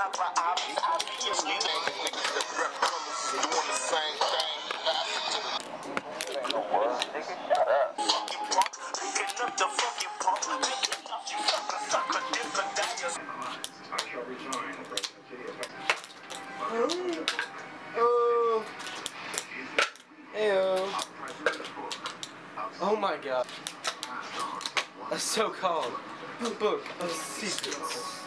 Ew. Oh my god. That's so called Book of Secrets.